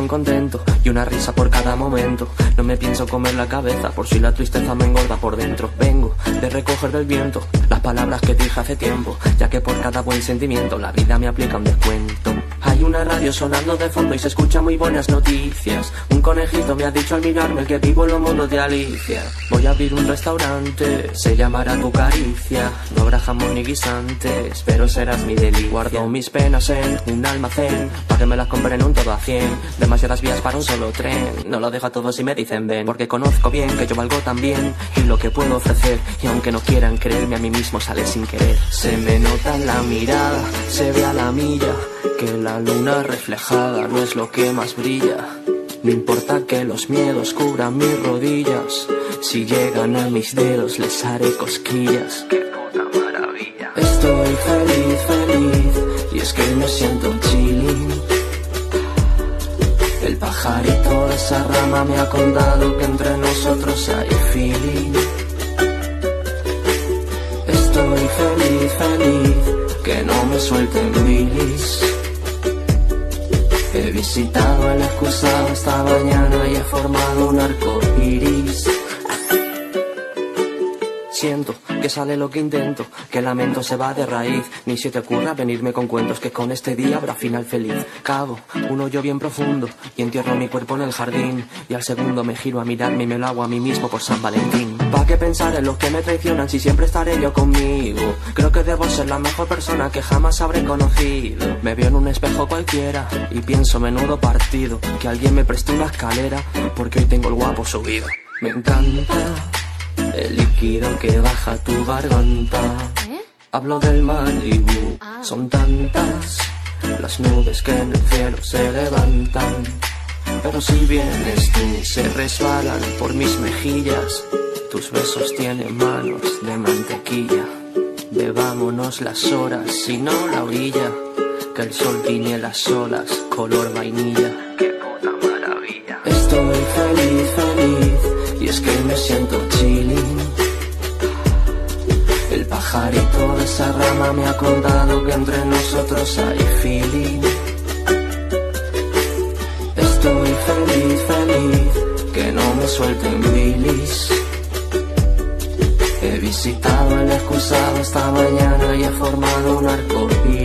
contento y una risa por cada momento. No me pienso comer la cabeza por si la tristeza me engorda por dentro. Vengo de recoger del viento las palabras que dije hace tiempo, ya que por cada buen sentimiento la vida me aplica un descuento. Hay una radio sonando de fondo y se escuchan muy buenas noticias. Un conejito me ha dicho al mirarme que vivo en los mundos de Alicia. Voy a abrir un restaurante, se llamará Tu Caricia. No habrá jamón ni guisantes, pero serás mi delicia. Guardo mis penas en un almacén, para que me las compren un todo a 100. Demasiadas vías para un solo tren, no lo dejo a todos y me dicen ven. Porque conozco bien que yo valgo también y lo que puedo ofrecer. Y aunque no quieran creerme, a mí mismo sale sin querer. Se me nota en la mirada, se ve a la milla, que la luna reflejada no es lo que más brilla. No importa que los miedos cubran mis rodillas, si llegan a mis dedos les haré cosquillas. ¡Qué puta maravilla! Estoy feliz, feliz, y es que me siento chilling. El pajarito de esa rama me ha contado que entre nosotros hay feeling. Estoy feliz, feliz, que no me suelten bilis. He visitado el excusado esta mañana y he formado un arco iris. Siento que sale lo que intento, que el lamento se va de raíz. Ni se te ocurra venirme con cuentos, que con este día habrá final feliz. Cavo un hoyo bien profundo y entierro mi cuerpo en el jardín. Y al segundo me giro a mirarme y me lo hago a mí mismo por San Valentín. ¿Pa' qué pensar en los que me traicionan si siempre estaré yo conmigo? Creo que debo ser la mejor persona que jamás habré conocido. Me veo en un espejo cualquiera y pienso menudo partido, que alguien me preste una escalera porque hoy tengo el guapo subido. Me encanta el líquido que baja tu garganta. Hablo del Malibu, son tantas las nubes que en el cielo se levantan. Pero si vienes tú, se resbalan por mis mejillas. Tus besos tienen manos de mantequilla. Bebámonos las horas y no la orilla, que el sol tiñe las olas color vainilla. ¡Qué puta maravilla! Estoy feliz, feliz, y es que me siento chilling. El pajarito de esa rama me ha contado que entre nosotros hay feeling. Estoy feliz, feliz, que no me suelten bilis. He visitado el excusado esta mañana y he formado un arco iris.